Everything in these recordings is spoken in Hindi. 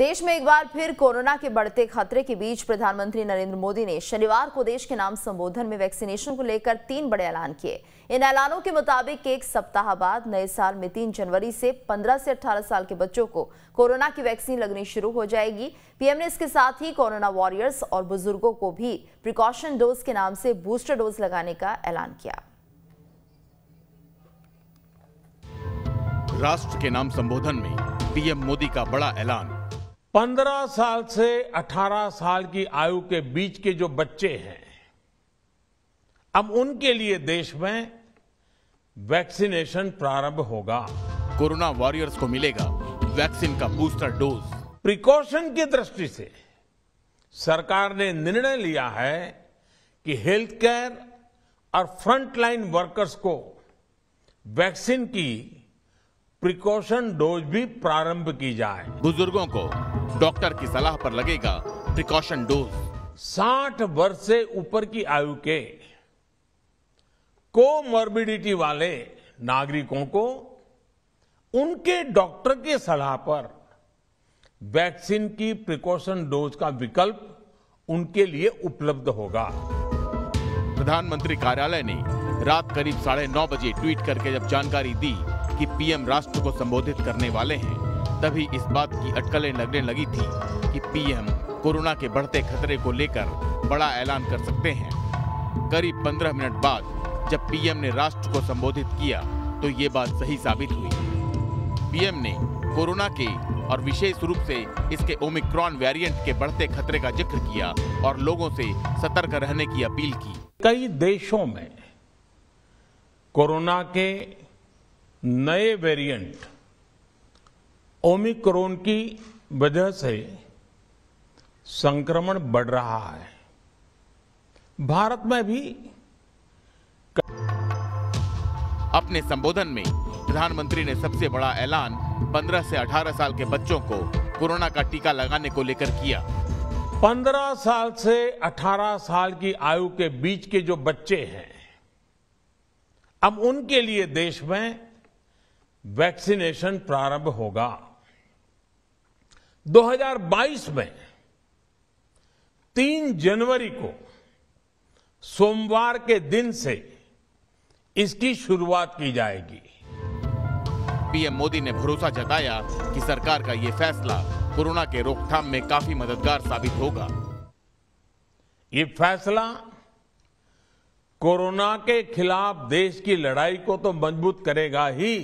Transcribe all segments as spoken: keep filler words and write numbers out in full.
देश में एक बार फिर कोरोना के बढ़ते खतरे के बीच प्रधानमंत्री नरेंद्र मोदी ने शनिवार को देश के नाम संबोधन में वैक्सीनेशन को लेकर तीन बड़े ऐलान किए। इन ऐलानों के मुताबिक एक सप्ताह बाद नए साल में तीन जनवरी से पंद्रह से अठारह साल के बच्चों को कोरोना की वैक्सीन लगनी शुरू हो जाएगी। पीएम ने इसके साथ ही कोरोना वॉरियर्स और बुजुर्गों को भी प्रिकॉशन डोज के नाम से बूस्टर डोज लगाने का ऐलान किया। राष्ट्र के नाम संबोधन में पीएम मोदी का बड़ा ऐलान। पंद्रह साल से अठारह साल की आयु के बीच के जो बच्चे हैं, अब उनके लिए देश में वैक्सीनेशन प्रारंभ होगा। कोरोना वॉरियर्स को मिलेगा वैक्सीन का बूस्टर डोज। प्रिकॉशन की दृष्टि से सरकार ने निर्णय लिया है कि हेल्थ केयर और फ्रंटलाइन वर्कर्स को वैक्सीन की प्रिकॉशन डोज भी प्रारंभ की जाए। बुजुर्गों को डॉक्टर की सलाह पर लगेगा प्रिकॉशन डोज। साठ वर्ष से ऊपर की आयु के कोमॉर्बिडिटी वाले नागरिकों को उनके डॉक्टर की सलाह पर वैक्सीन की प्रिकॉशन डोज का विकल्प उनके लिए उपलब्ध होगा। प्रधानमंत्री कार्यालय ने रात करीब साढ़े नौ बजे ट्वीट करके जब जानकारी दी कि पीएम राष्ट्र को संबोधित करने वाले हैं, तभी इस बात की अटकलें लगने लगी थी कि पीएम कोरोना के बढ़ते खतरे को लेकर बड़ा ऐलान कर सकते हैं। करीब पंद्रह मिनट बाद जब पीएम ने राष्ट्र को संबोधित किया तो ये बात सही साबित हुई। पीएम ने कोरोना के और विशेष रूप से इसके ओमिक्रॉन वेरिएंट के बढ़ते खतरे का जिक्र किया और लोगों से सतर्क रहने की अपील की। कई देशों में कोरोना के नए वेरिएंट ओमिक्रॉन की वजह से संक्रमण बढ़ रहा है। भारत में भी अपने संबोधन में प्रधानमंत्री ने सबसे बड़ा ऐलान पंद्रह से अठारह साल के बच्चों को कोरोना का टीका लगाने को लेकर किया। पंद्रह साल से अठारह साल की आयु के बीच के जो बच्चे हैं, अब उनके लिए देश में वैक्सीनेशन प्रारंभ होगा। दो हज़ार बाईस में तीन जनवरी को सोमवार के दिन से इसकी शुरुआत की जाएगी। पीएम मोदी ने भरोसा जताया कि सरकार का यह फैसला कोरोना के रोकथाम में काफी मददगार साबित होगा। ये फैसला कोरोना के खिलाफ देश की लड़ाई को तो मजबूत करेगा ही,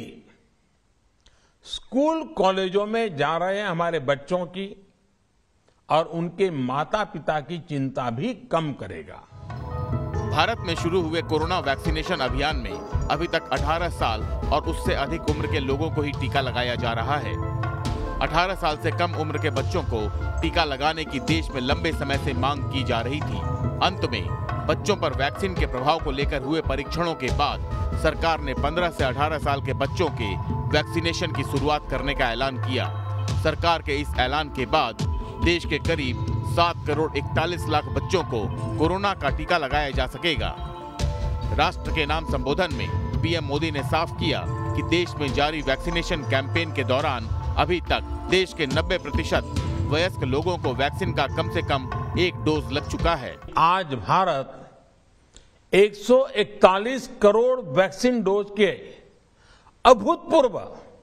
स्कूल कॉलेजों में जा रहे हमारे बच्चों की और उनके माता पिता की चिंता भी कम करेगा। भारत में शुरू हुए कोरोना वैक्सीनेशन अभियान में अभी तक अठारह साल और उससे अधिक उम्र के लोगों को ही टीका लगाया जा रहा है। अठारह साल से कम उम्र के बच्चों को टीका लगाने की देश में लंबे समय से मांग की जा रही थी। अंत में बच्चों पर वैक्सीन के प्रभाव को लेकर हुए परीक्षणों के बाद सरकार ने पंद्रह से अठारह साल के बच्चों के वैक्सीनेशन की शुरुआत करने का ऐलान किया। सरकार के इस ऐलान के बाद देश के करीब सात करोड़ इकतालीस लाख बच्चों को कोरोना का टीका लगाया जा सकेगा। राष्ट्र के नाम संबोधन में पीएम मोदी ने साफ किया कि देश में जारी वैक्सीनेशन कैंपेन के दौरान अभी तक देश के नब्बे प्रतिशत वयस्क लोगों को वैक्सीन का कम से कम एक डोज लग चुका है। आज भारत एक सौ इकतालीस करोड़ वैक्सीन डोज के अभूतपूर्व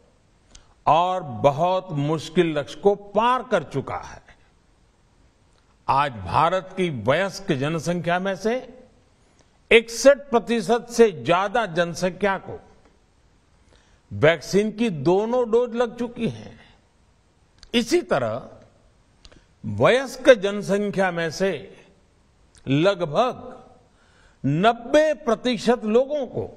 और बहुत मुश्किल लक्ष्य को पार कर चुका है। आज भारत की वयस्क जनसंख्या में से इकसठ प्रतिशत से ज्यादा जनसंख्या को वैक्सीन की दोनों डोज लग चुकी हैं। इसी तरह वयस्क जनसंख्या में से लगभग नब्बे प्रतिशत लोगों को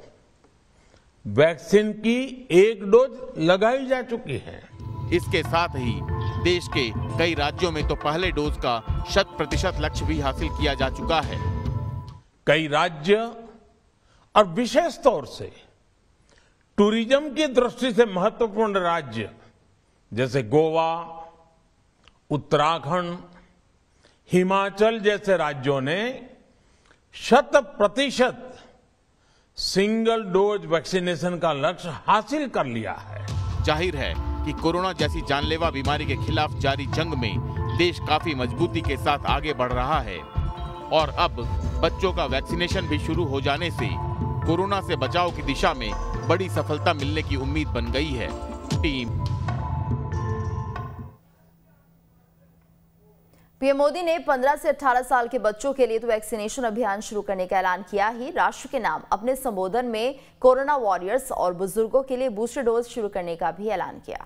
वैक्सीन की एक डोज लगाई जा चुकी है। इसके साथ ही देश के कई राज्यों में तो पहले डोज का शत प्रतिशत लक्ष्य भी हासिल किया जा चुका है। कई राज्य और विशेष तौर से टूरिज्म की दृष्टि से महत्वपूर्ण राज्य जैसे गोवा, उत्तराखंड, हिमाचल जैसे राज्यों ने शत प्रतिशत सिंगल डोज वैक्सीनेशन का लक्ष्य हासिल कर लिया है। जाहिर है कि कोरोना जैसी जानलेवा बीमारी के खिलाफ जारी जंग में देश काफी मजबूती के साथ आगे बढ़ रहा है और अब बच्चों का वैक्सीनेशन भी शुरू हो जाने से कोरोना से बचाव की दिशा में बड़ी सफलता मिलने की उम्मीद बन गई है। टीम पीएम मोदी ने पंद्रह से अठारह साल के बच्चों के लिए तो वैक्सीनेशन अभियान शुरू करने का ऐलान किया ही, राष्ट्र के नाम अपने संबोधन में कोरोना वॉरियर्स और बुजुर्गों के लिए बूस्टर डोज शुरू करने का भी ऐलान किया।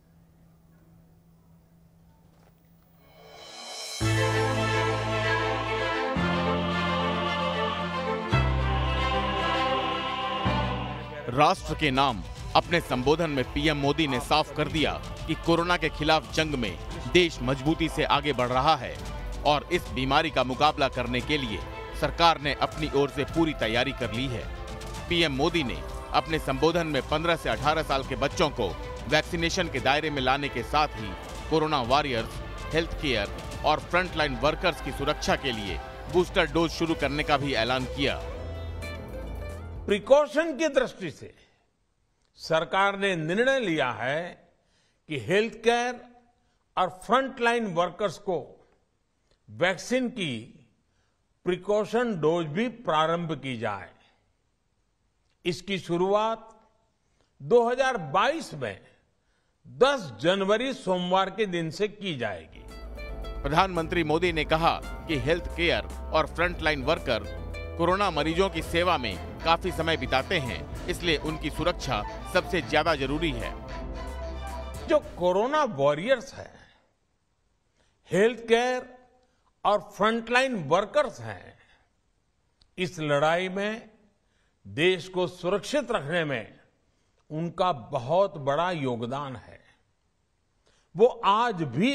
राष्ट्र के नाम अपने संबोधन में पीएम मोदी ने साफ कर दिया कि कोरोना के खिलाफ जंग में देश मजबूती से आगे बढ़ रहा है और इस बीमारी का मुकाबला करने के लिए सरकार ने अपनी ओर से पूरी तैयारी कर ली है। पीएम मोदी ने अपने संबोधन में पंद्रह से अठारह साल के बच्चों को वैक्सीनेशन के दायरे में लाने के साथ ही कोरोना वॉरियर्स, हेल्थ केयर और फ्रंटलाइन वर्कर्स की सुरक्षा के लिए बूस्टर डोज शुरू करने का भी ऐलान किया। प्रिकॉशन की दृष्टि से सरकार ने निर्णय लिया है कि हेल्थ केयर और फ्रंटलाइन वर्कर्स को वैक्सीन की प्रिकॉशन डोज भी प्रारंभ की जाए। इसकी शुरुआत दो हज़ार बाईस में दस जनवरी सोमवार के दिन से की जाएगी। प्रधानमंत्री मोदी ने कहा कि हेल्थ केयर और फ्रंटलाइन वर्कर कोरोना मरीजों की सेवा में काफी समय बिताते हैं, इसलिए उनकी सुरक्षा सबसे ज्यादा जरूरी है। जो कोरोना वॉरियर्स हैं, हेल्थ केयर और फ्रंटलाइन वर्कर्स हैं, इस लड़ाई में देश को सुरक्षित रखने में उनका बहुत बड़ा योगदान है। वो आज भी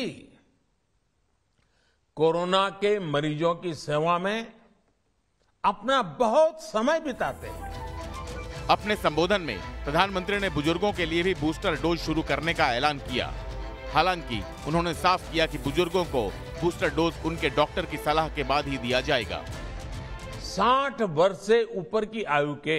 कोरोना के मरीजों की सेवा में अपना बहुत समय बिताते हैं। अपने संबोधन में प्रधानमंत्री ने बुजुर्गों के लिए भी बूस्टर डोज शुरू करने का ऐलान किया। हालांकि उन्होंने साफ किया कि बुजुर्गों को बूस्टर डोज उनके डॉक्टर की सलाह के बाद ही दिया जाएगा। साठ वर्ष से ऊपर की आयु के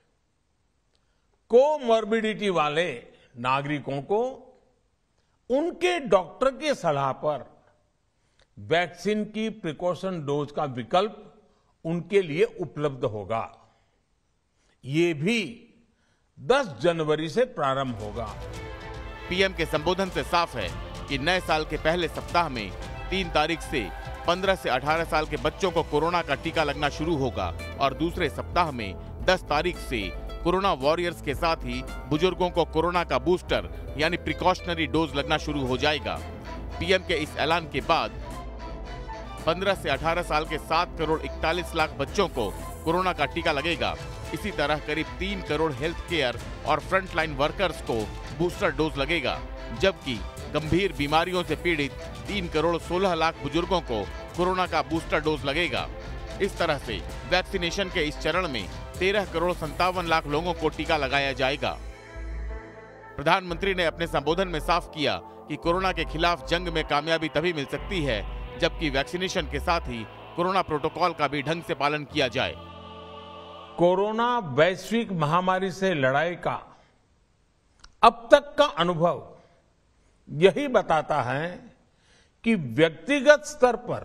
कोमॉर्बिडिटी वाले नागरिकों को उनके डॉक्टर की सलाह पर वैक्सीन की प्रिकॉशन डोज का विकल्प उनके लिए उपलब्ध होगा। ये भी दस जनवरी से प्रारंभ होगा। पीएम के संबोधन से साफ है कि नए साल के पहले सप्ताह में तीन तारीख से पंद्रह से अठारह साल के बच्चों को कोरोना का टीका लगना शुरू होगा और दूसरे सप्ताह में दस तारीख से कोरोना वॉरियर्स के साथ ही बुजुर्गों को कोरोना का बूस्टर यानी प्रिकॉशनरी डोज लगना शुरू हो जाएगा। पीएम के इस ऐलान के बाद पंद्रह से अठारह साल के सात करोड़ इकतालीस लाख बच्चों को कोरोना का टीका लगेगा। इसी तरह करीब तीन करोड़ हेल्थ केयर और फ्रंटलाइन वर्कर्स को बूस्टर डोज लगेगा, जबकि गंभीर बीमारियों से पीड़ित तीन करोड़ सोलह लाख बुजुर्गों को कोरोना का बूस्टर डोज लगेगा। इस तरह से वैक्सीनेशन के इस चरण में तेरह करोड़ संतावन लाख लोगों को टीका लगाया जाएगा। प्रधानमंत्री ने अपने संबोधन में साफ किया कि कोरोना के खिलाफ जंग में कामयाबी तभी मिल सकती है जबकि वैक्सीनेशन के साथ ही कोरोना प्रोटोकॉल का भी ढंग से पालन किया जाए। कोरोना वैश्विक महामारी से लड़ाई का अब तक का अनुभव यही बताता है कि व्यक्तिगत स्तर पर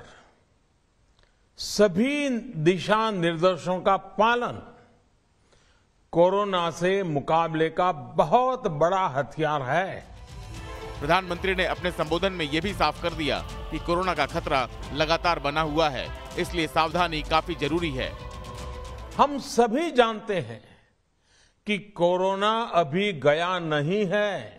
सभी दिशा निर्देशों का पालन कोरोना से मुकाबले का बहुत बड़ा हथियार है। प्रधानमंत्री ने अपने संबोधन में यह भी साफ कर दिया कि कोरोना का खतरा लगातार बना हुआ है, इसलिए सावधानी काफी जरूरी है। हम सभी जानते हैं कि कोरोना अभी गया नहीं है।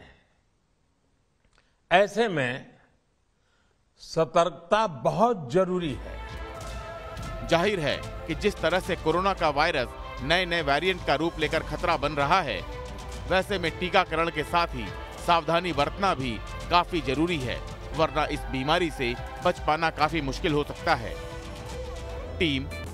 ऐसे में सतर्कता बहुत जरूरी है। जाहिर है कि जिस तरह से कोरोना का वायरस नए नए वेरिएंट का रूप लेकर खतरा बन रहा है, वैसे में टीकाकरण के साथ ही सावधानी बरतना भी काफी जरूरी है, वरना इस बीमारी से बच पाना काफी मुश्किल हो सकता है। टीम